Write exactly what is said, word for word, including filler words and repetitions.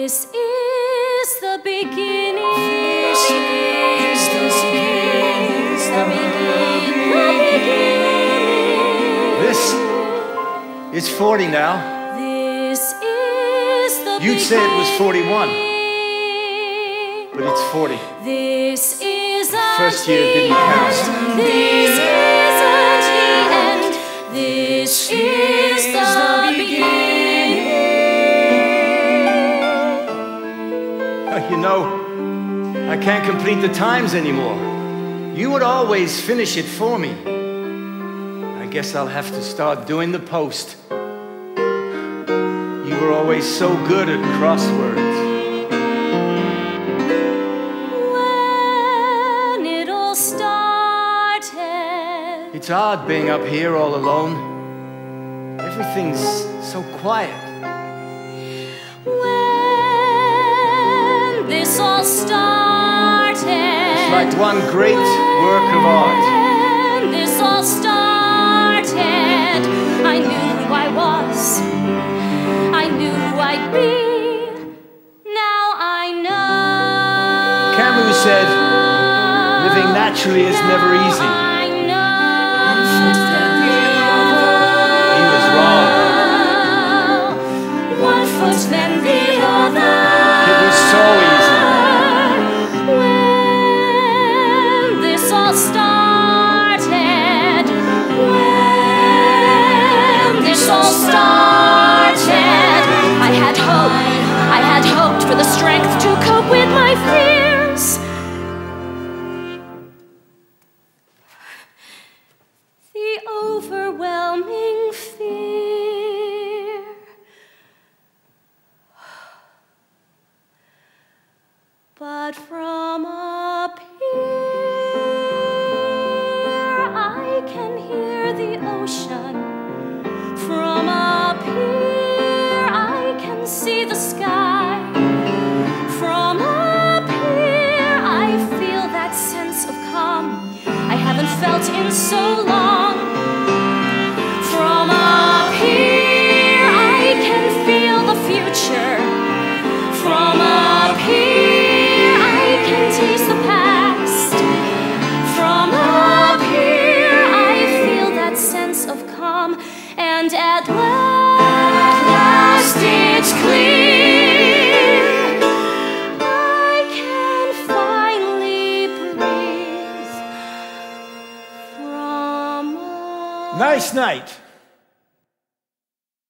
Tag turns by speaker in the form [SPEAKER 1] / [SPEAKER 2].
[SPEAKER 1] This is the beginning.
[SPEAKER 2] This is the beginning.
[SPEAKER 1] The beginning. The beginning.
[SPEAKER 2] This is forty now.
[SPEAKER 1] This is the
[SPEAKER 2] You'd say it was forty-one, but it's forty.
[SPEAKER 1] This isn't
[SPEAKER 2] First year didn't
[SPEAKER 1] the
[SPEAKER 2] count.
[SPEAKER 1] end. This isn't the end. This is the beginning.
[SPEAKER 2] You know, I can't complete the times anymore. You would always finish it for me. I guess I'll have to start doing the post. You were always so good at crosswords.
[SPEAKER 1] When it all started,
[SPEAKER 2] It's odd being up here all alone. Everything's so quiet.
[SPEAKER 1] when this all started,
[SPEAKER 2] It's like one great work of art.
[SPEAKER 1] when this all started, I knew who I was, I knew who I'd be, now I know.
[SPEAKER 2] Camus said, living naturally is never easy.
[SPEAKER 1] I know.
[SPEAKER 2] He was wrong.
[SPEAKER 1] One foot then the other.
[SPEAKER 2] It was so easy.
[SPEAKER 1] When this all started, when this all started, I had hope, I had hoped for the strength to cope with my fears. The overwhelming fear. But from up here, I can hear the ocean. From up here, I can see the sky. From up here, I feel that sense of calm I haven't felt in so long. From up here, I can feel the future. From up here, I can taste the past. From up here, I feel that sense of calm. And at last, it's clear. I can finally breathe. From up.
[SPEAKER 2] Nice night.